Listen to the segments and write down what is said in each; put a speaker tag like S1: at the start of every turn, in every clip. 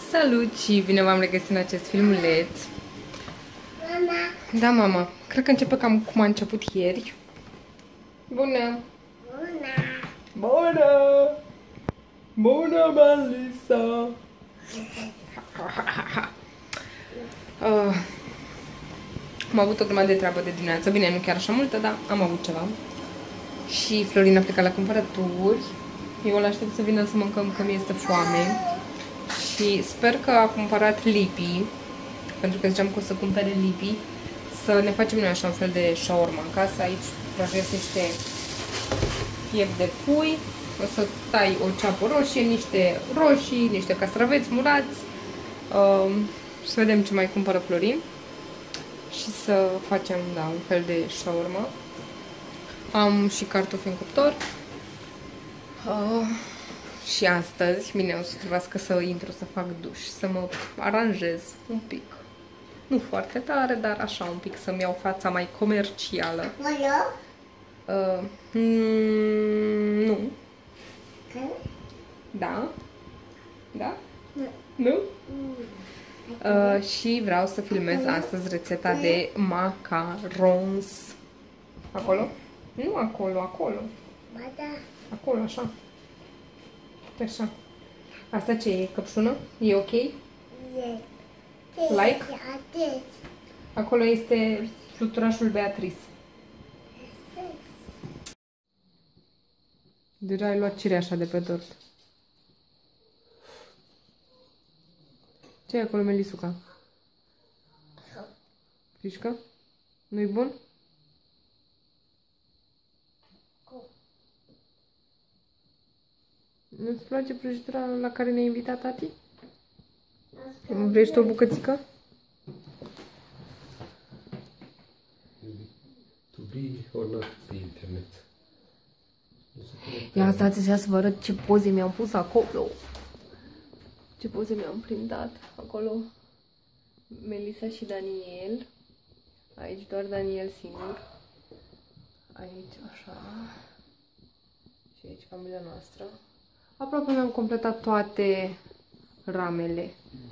S1: Salut și bine v-am regăsit în acest filmuleț.
S2: Mama.
S1: Da, mama. Cred că începe cam cum a început ieri. Bună!
S2: Bună!
S1: Bună! Bună, Melissa! Am avut o grămadă de treabă de dimineață. Bine, nu chiar așa multă, dar am avut ceva. Și Florin a plecat la cumpărături. Eu îl aștept să vină să mâncăm, că mi este foame. Și sper că a cumpărat lipi, pentru că ziceam că o să cumpere lipi, să ne facem noi așa un fel de shawarma în casă. Aici prăjesc niște piept de pui, o să tai o ceapă roșie, niște roșii, niște castraveți murați, să vedem ce mai cumpără Florin și să facem, da, un fel de shawarma. Am și cartofi în cuptor. Și astăzi, bine, o să trebuiască să intru să fac duș, să mă aranjez un pic. Nu foarte tare, dar așa un pic, să-mi iau fața mai comercială. Nu. Da? Da? Nu? Și vreau să filmez astăzi rețeta de macarons. Acolo? Nu acolo, acolo. Acolo, așa. Așa. Asta ce e? Căpșună? E ok? Like? Acolo este fluturașul Beatrice. Deja ai luat cireașa de pe tort. Ce e acolo, Melisuca? Frișcă? Nu-i bun? Nu-ți place prăjitura la care ne-a invitat tati? Vrei și tu o bucățică?
S3: To be or not pe internet.
S1: Ia stați așa să vă arăt ce poze mi-am pus acolo. Ce poze mi-am printat acolo. Melissa și Daniel. Aici doar Daniel singur. Aici așa. Și aici familia noastră. Aproape mi-am completat toate ramele.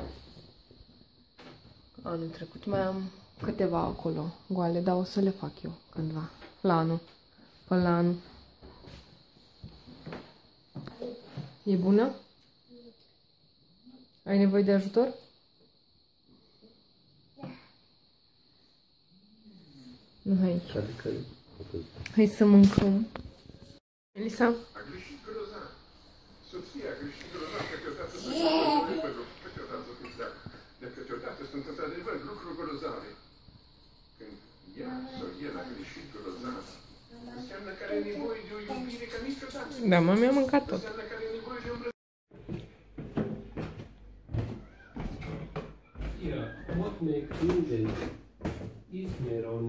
S1: Anul trecut mai am câteva acolo goale, dar o să le fac eu cândva. La anul. Până la anul. E bună? Ai nevoie de ajutor? Nu, hai aici. Hai să mâncăm. Elisa?
S4: Soția a greșit grozav că câteodată sunt într-adevăr lucruri grozave. Când ea sau el a greșit grozav, înseamnă că are nevoie de o iubire ca niciodată.
S1: Da, mă, mi-am mâncat tot.
S4: Înseamnă că are nevoie de o
S3: Yeah, what make Indien Ismeron?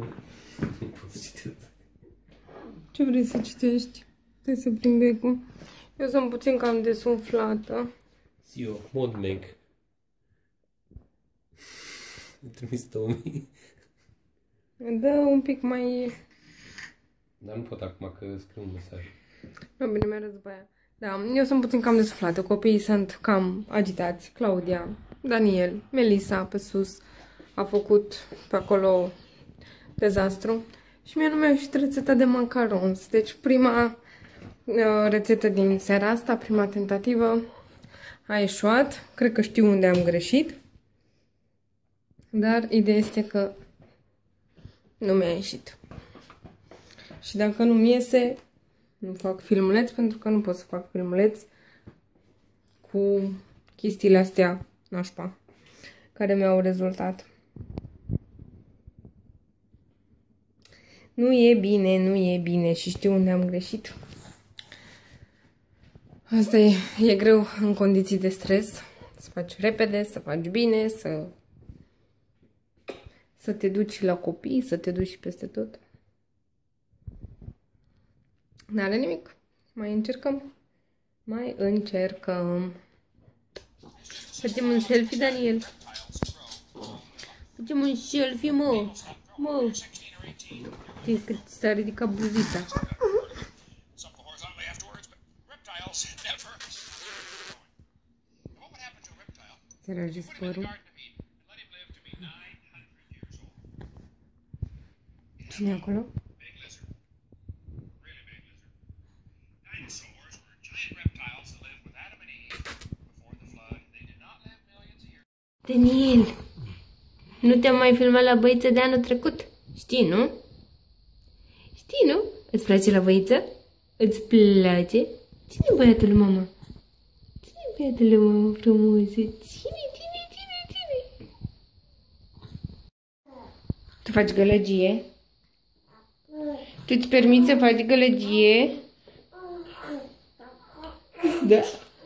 S1: Ce vrei să citești? Trebuie să prind becul. Eu sunt puțin cam desumflată.
S3: Zio, modmeg. Îmi trimis Tommy.
S1: Dă un pic mai...
S3: Dar nu pot acum că scriu un mesaj.
S1: Nu, bine, mi-arăt după aia. Da, eu sunt puțin cam desumflată. Copiii sunt cam agitați. Claudia, Daniel, Melissa pe sus. A făcut pe acolo dezastru. Și mie nu mi-a ieșit rețeta de macarons. Deci prima rețetă din seara asta, prima tentativă, a eșuat. Cred că știu unde am greșit. Dar ideea este că nu mi-a ieșit. Și dacă nu-mi iese, nu fac filmuleț, pentru că nu pot să fac filmuleț cu chestiile astea nașpa, care mi-au rezultat. Nu e bine, nu e bine și știu unde am greșit. Asta e greu în condiții de stres, să faci repede, să faci bine, să te duci la copii, să te duci peste tot. N-are nimic. Mai încercăm. Mai încercăm. Facem un selfie, Daniel. Facem un selfie, mă. Mă. Știi cât s-a ridicat buzița. Ți răgesc părul. Cine e acolo? Daniel, nu te-am mai filmat la băiță de anul trecut? Știi, nu? Știi, nu? Îți place la băiță? Îți place? Ține băiatul lui mama. Ține băiatul lui mama frumos. Ține. Tu faci gălăgie? Tu îți permiți să faci gălăgie? Da.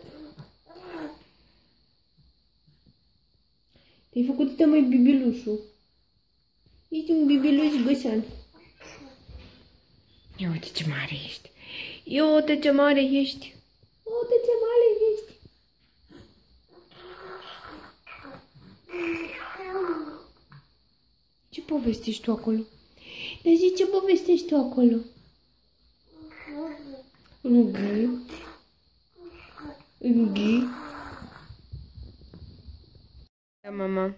S1: Te-ai făcut de mai bibilușul. Ești un bibiluș găsan. Ia uite ce mare ești. Ia uite ce mare ești. Uite ce mare ești. Ce povestești tu acolo? Dar zici, ce povestești tu acolo? Unghi. Da, mama.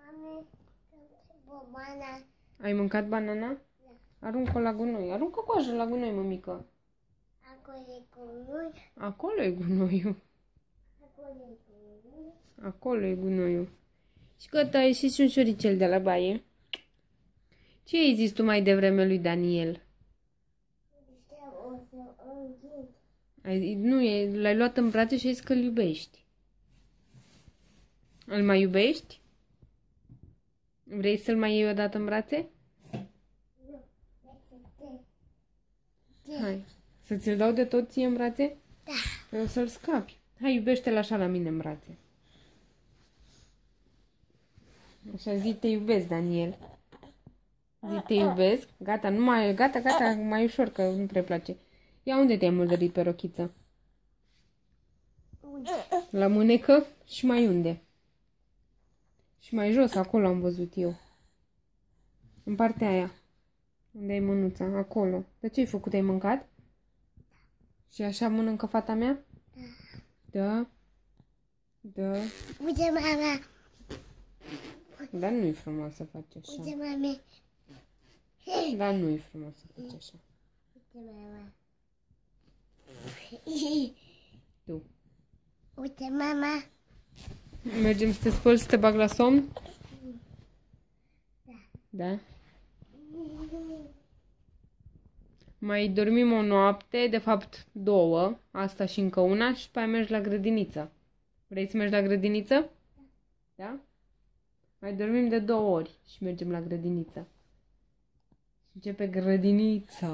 S1: Ai mâncat banana? Aruncă-o la gunoi. Aruncă coajă la gunoi, mămică. Acolo e gunoiul. Acolo e gunoiul. Și gata, a ieșit și un șoricel de la baie. Ce ai zis tu mai devreme lui Daniel? Nu, l-ai luat în brațe și ai zis că îl iubești. Îl mai iubești? Vrei să-l mai iei odată în brațe? Hai, să ți-l dau de tot ție în brațe?
S2: Da.
S1: Păi o să-l scapi. Hai, iubește-l așa la mine în brațe. Așa, zi te iubesc, Daniel. Zi te iubesc. Gata, nu mai, gata, mai ușor, că nu prea place. Ia, unde te-ai murdărit pe rochiță? La mânecă și mai unde? Și mai jos, acolo am văzut eu. În partea aia. Unde ai mânuța? Acolo. De ce ai făcut? Ai mâncat? Și așa mănâncă fata mea? Da. Da.
S2: Uite, mama.
S1: Dar nu-i frumos să faci așa.
S2: Uite, mama.
S1: Dar nu-i frumos să faci așa.
S2: Uite, mama.
S1: Tu.
S2: Uite, mama.
S1: Mergem să te spăli, să te bag la somn? Da. Mai dormim o noapte, de fapt 2, asta și încă una, și pe aia mergi la grădiniță. Vrei să mergi la grădiniță? Da? Mai dormim de 2 ori și mergem la grădiniță. Și începe grădinița.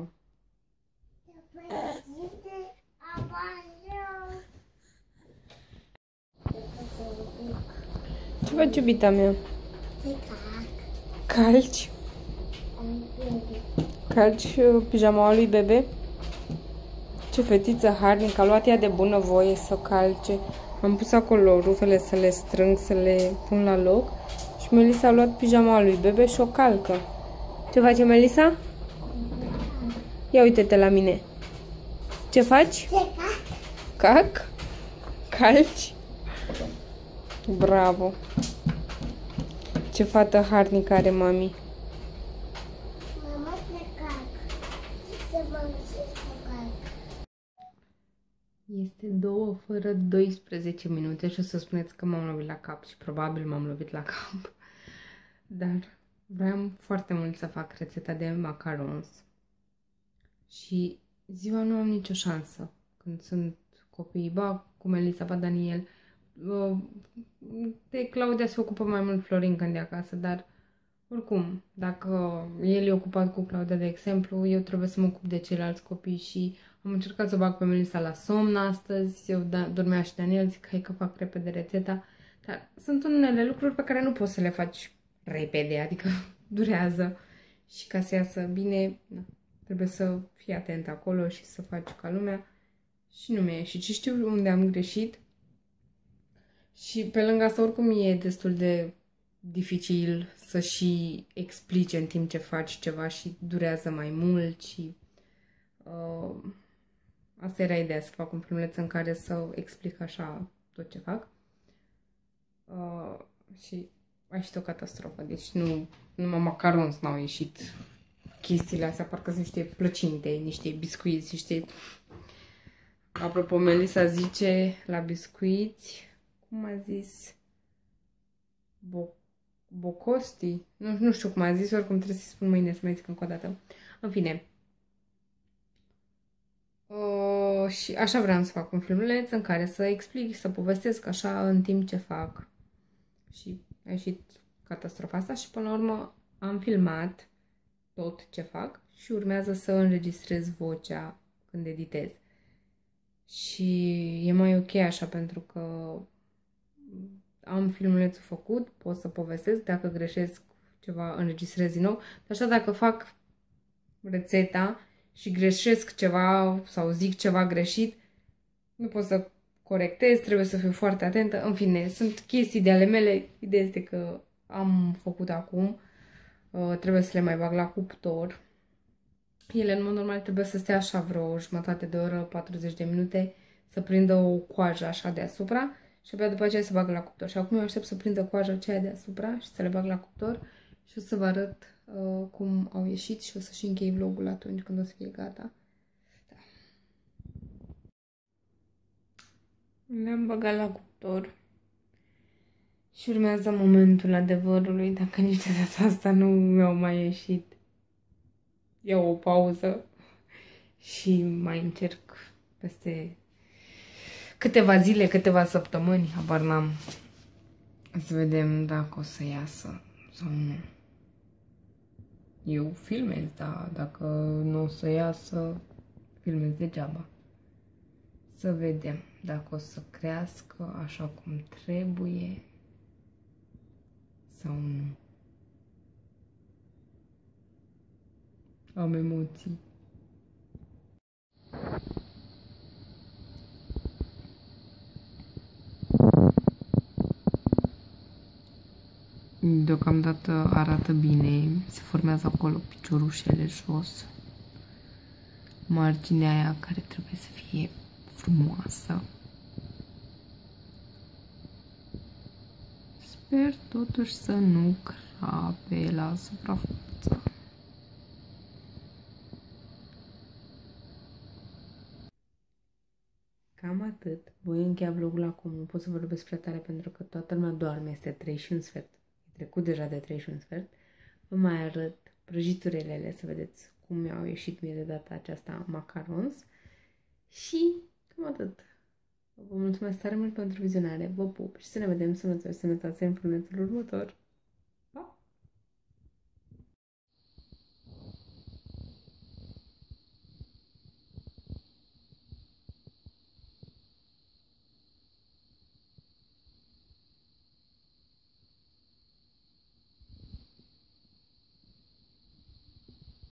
S1: Ce faci, iubita mea? Calci? Calci pijamaua lui Bebe? Ce fetiță harnică, a luat ea de bună voie să o calce. Am pus acolo rufele să le strâng, să le pun la loc. Și Melissa a luat pijamaua lui Bebe și o calcă. Ce face, Melissa? Ia uite-te la mine. Ce faci? Cac? Calci? Bravo! Ce fată harnică are mami.
S2: Mama, te cac. Să mă înțeles să cac.
S1: Este 2 fără 12 minute și o să spuneți că m-am lovit la cap și probabil m-am lovit la cap. Dar vreau foarte mult să fac rețeta de macarons. Și ziua nu am nicio șansă. Când sunt copiii, ba cu Melissa, ba Daniel. De Claudia se ocupă mai mult Florin când e acasă, dar oricum, dacă el e ocupat cu Claudia, de exemplu, eu trebuie să mă ocup de ceilalți copii și am încercat să o bag pe Melissa la somn astăzi, eu dormea și Daniel, zic hai că fac repede rețeta, dar sunt unele lucruri pe care nu poți să le faci repede, adică durează și ca să iasă bine, na, trebuie să fii atent acolo și să faci ca lumea și nu mi-a ieșit și știu unde am greșit. Și pe lângă asta oricum e destul de dificil să și explice în timp ce faci ceva și durează mai mult și asta era ideea, să fac un filmuleț în care să explic așa tot ce fac. Și a ieșit o catastrofă. Deci numai macarons n-au ieșit. Chestiile astea parcă sunt niște plăcinte, niște biscuiți, niște... Apropo, Melissa zice la biscuiți, cum a zis? Bocosti? Nu știu cum a zis, oricum trebuie să-i spun mâine să mai zic încă o dată. În fine. Și așa vreau să fac un filmuleț în care să explic, să povestesc așa în timp ce fac. Și a ieșit catastrofa asta și până la urmă am filmat tot ce fac și urmează să înregistrez vocea când editez. Și e mai ok așa pentru că am filmulețul făcut, pot să povestesc, dacă greșesc ceva înregistrez din nou, dar așa dacă fac rețeta și greșesc ceva sau zic ceva greșit, nu pot să corectez, trebuie să fiu foarte atentă. În fine, sunt chestii de ale mele, ideea este că am făcut acum, trebuie să le mai bag la cuptor. Ele, în mod normal, trebuie să stea așa vreo jumătate de oră, 40 de minute, să prindă o coajă așa deasupra și abia după aceea să bag la cuptor. Și acum eu aștept să prindă coaja aceea deasupra și să le bag la cuptor și o să vă arăt cum au ieșit și o să și închei vlogul atunci când o să fie gata. Da. Le-am băgat la cuptor și urmează momentul adevărului, dacă nici de data asta nu mi-au mai ieșit. Iau o pauză și mai încerc peste câteva zile, câteva săptămâni, habar n-am, să vedem dacă o să iasă sau nu. Eu filmez, dar dacă nu o să iasă, filmez degeaba. Să vedem dacă o să crească așa cum trebuie sau nu. Am emoții. Deocamdată arată bine, se formează acolo piciorușele jos. Marginea aia care trebuie să fie frumoasă. Sper totuși să nu crape la suprafață. Cam atât. Voi încheia vlogul acum. Nu pot să vorbesc prea tare pentru că toată lumea doarme. Este 3:15. E trecut deja de 3:15. Vă mai arăt prăjiturile, să vedeți cum mi-au ieșit mie de data aceasta macarons. Și cam atât. Vă mulțumesc tare mult pentru vizionare. Vă pup și să ne vedem sănătoși în filmulețul următor.